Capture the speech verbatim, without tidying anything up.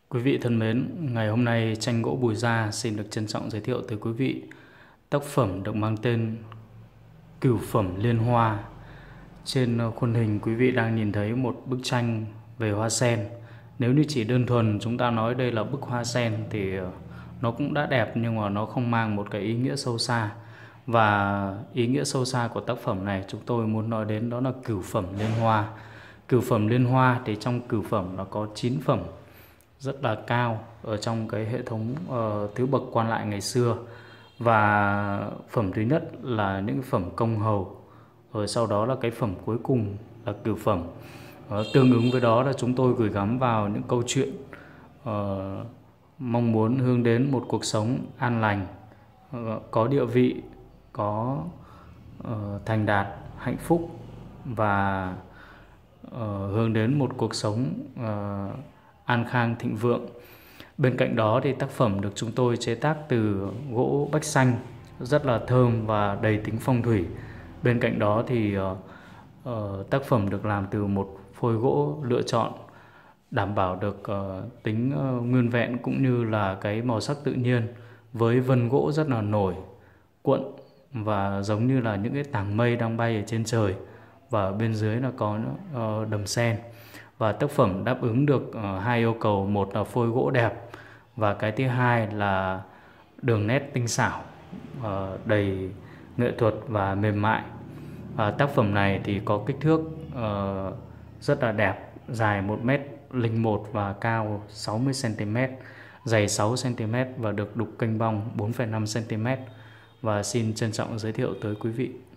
Quý vị thân mến, ngày hôm nay tranh gỗ Bùi Gia xin được trân trọng giới thiệu tới quý vị tác phẩm được mang tên Cửu Phẩm Liên Hoa. Trên khuôn hình quý vị đang nhìn thấy một bức tranh về hoa sen. Nếu như chỉ đơn thuần chúng ta nói đây là bức hoa sen thì nó cũng đã đẹp, nhưng mà nó không mang một cái ý nghĩa sâu xa. Và ý nghĩa sâu xa của tác phẩm này chúng tôi muốn nói đến đó là Cửu Phẩm Liên Hoa. Cửu Phẩm Liên Hoa thì trong cửu phẩm nó có chín phẩm rất là cao ở trong cái hệ thống uh, thứ bậc quan lại ngày xưa. Và phẩm thứ nhất là những phẩm công hầu, rồi sau đó là cái phẩm cuối cùng là cửu phẩm. uh, Tương ứng với đó là chúng tôi gửi gắm vào những câu chuyện uh, mong muốn hướng đến một cuộc sống an lành, uh, có địa vị, có uh, thành đạt, hạnh phúc và uh, hướng đến một cuộc sống uh, an khang thịnh vượng. Bên cạnh đó thì tác phẩm được chúng tôi chế tác từ gỗ bách xanh rất là thơm và đầy tính phong thủy. Bên cạnh đó thì uh, uh, tác phẩm được làm từ một phôi gỗ lựa chọn đảm bảo được uh, tính uh, nguyên vẹn cũng như là cái màu sắc tự nhiên, với vân gỗ rất là nổi cuộn và giống như là những cái tảng mây đang bay ở trên trời, và ở bên dưới là có uh, đầm sen. Và tác phẩm đáp ứng được uh, hai yêu cầu, một là phôi gỗ đẹp và cái thứ hai là đường nét tinh xảo, uh, đầy nghệ thuật và mềm mại. Uh, tác phẩm này thì có kích thước uh, rất là đẹp, dài một mét linh một và cao sáu mươi xăng ti mét, dày sáu xăng ti mét và được đục kênh bong bốn phẩy năm xăng ti mét. Và xin trân trọng giới thiệu tới quý vị.